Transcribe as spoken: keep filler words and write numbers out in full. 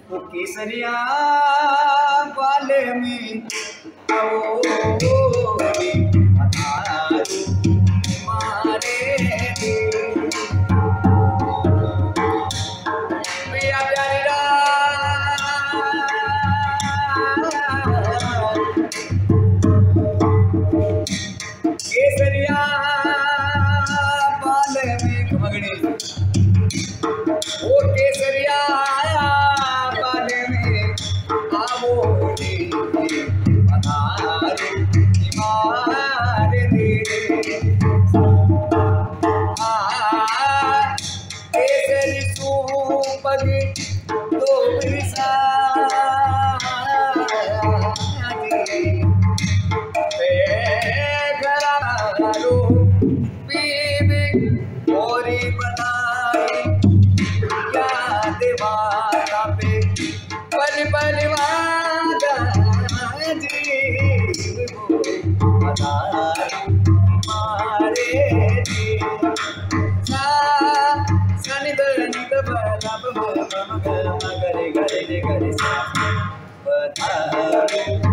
वो केसरिया वाले में आओ मारे पिया प्यारी केसरिया वाले में खमगड़ी वो केसरिया वाले में आवो रे पधारो मारे दे आ केसरी सुपग तो विसा घरारो पीबी मोरी बनाई क्या देवाता पे पल पल वादा जी मारे जी सा सनि दनि द बलब मग मगरे गरे गरे सा पधारो